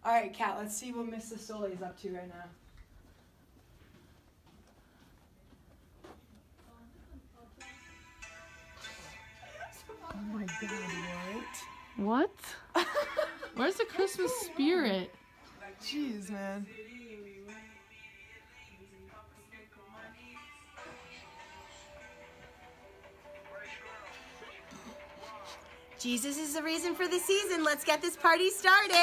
All right, Kat, let's see what Mr. Stoley is up to right now. Oh my God, What? Where's the Christmas spirit? jeez, man. Jesus is the reason for the season. Let's get this party started.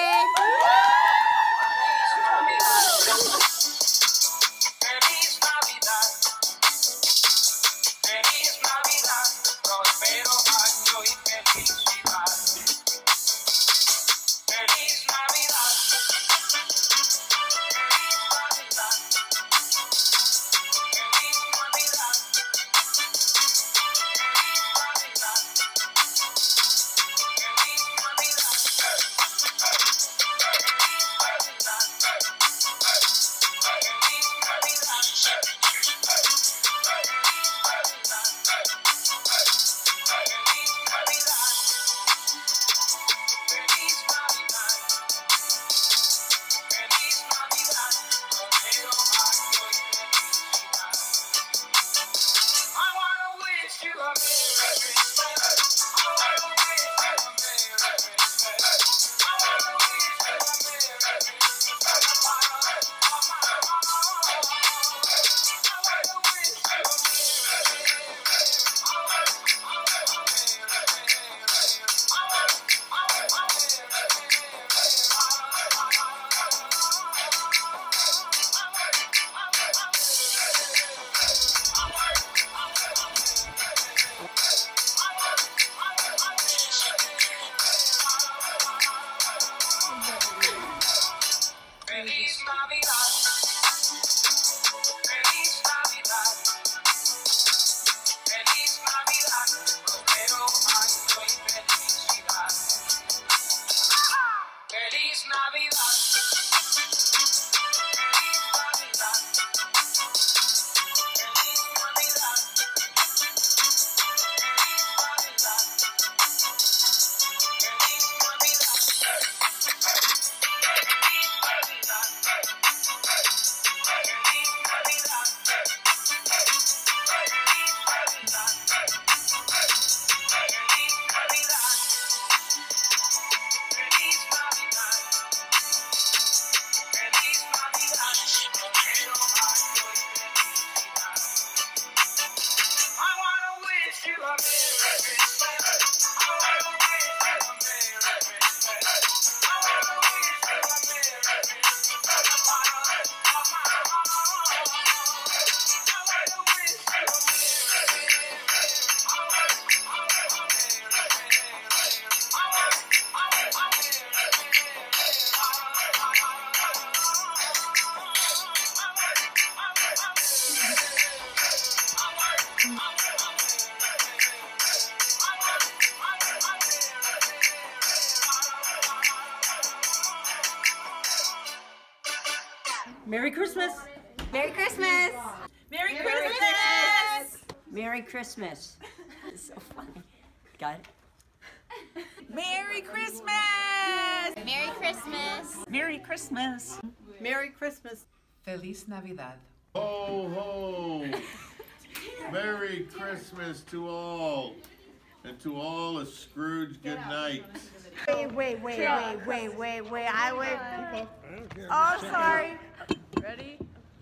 Merry Christmas! Merry Christmas! Merry Christmas! Merry Christmas! It's so funny. Got it? Merry Christmas! Merry Christmas! Merry Christmas! Merry Christmas. Feliz Navidad. Ho, ho! Merry Christmas to all. And to all a Scrooge good night. Wait. I wait. Oh, I'm sorry. Ready?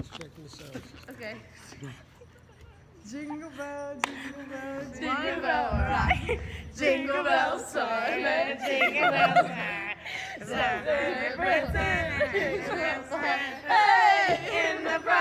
Okay. Jingle bell, jingle bell, Jingle bell rock. Jingle bells soar. Jingle bells high. Hey, in the